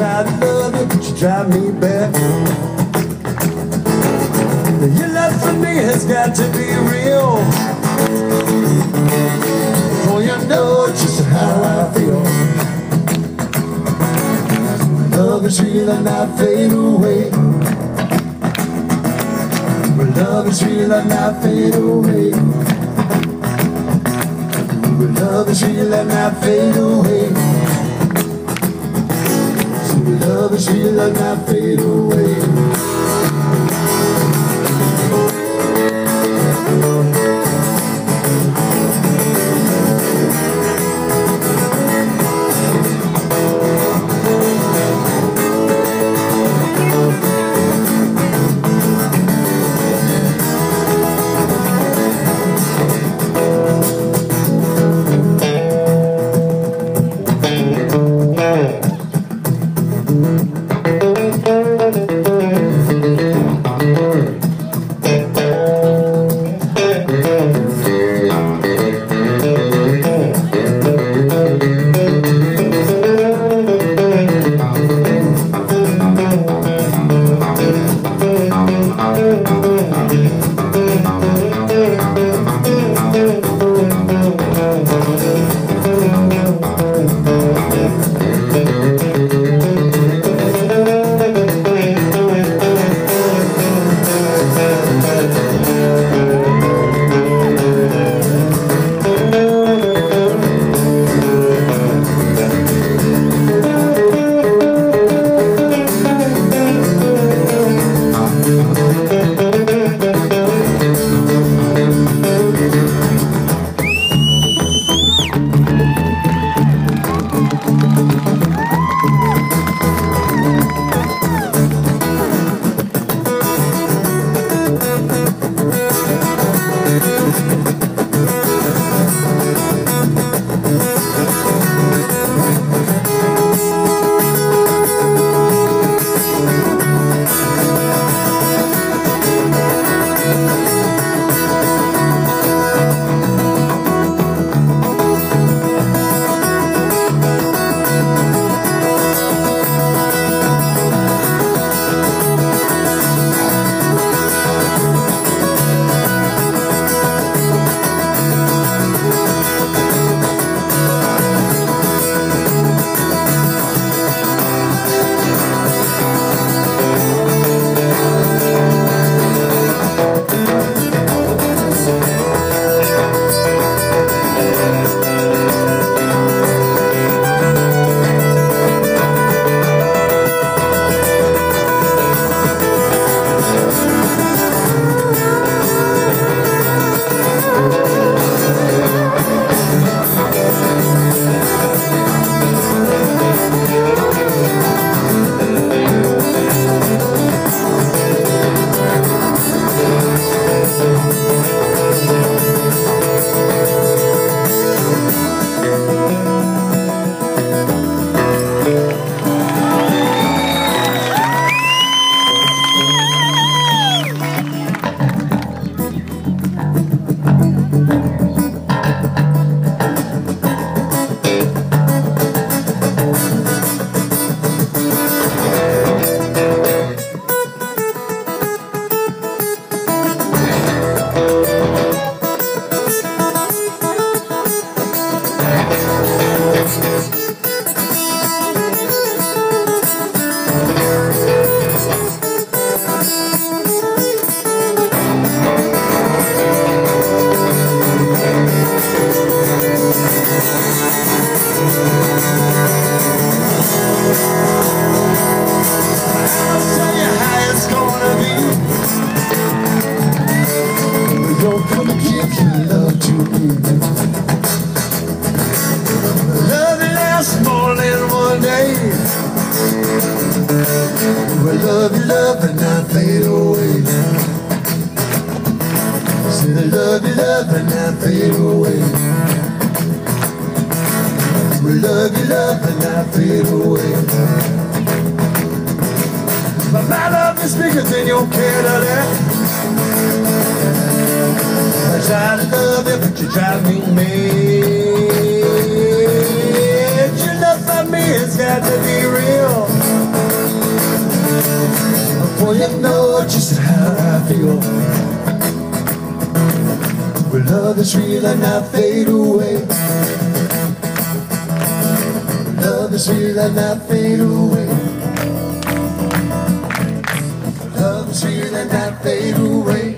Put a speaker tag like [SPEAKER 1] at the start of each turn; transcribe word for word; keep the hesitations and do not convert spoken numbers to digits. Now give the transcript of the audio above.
[SPEAKER 1] try to love you, but you drive me back. Your love for me has got to be real. Oh, you know just how I feel. Love is real and not fade away. Love is real and not fade away. Love is real and not fade away. Love is real and not fade away. love you, love and not fade away. Said I love you, love and not fade away. We love you, love and not fade away. But my love is bigger than your Cadillac. I try to love you, but you drive me mad. Your love for me has got to be real. Oh, you know just how I feel. Well, love is real and not fade away. Love is real and not fade away. Love is real and not fade away.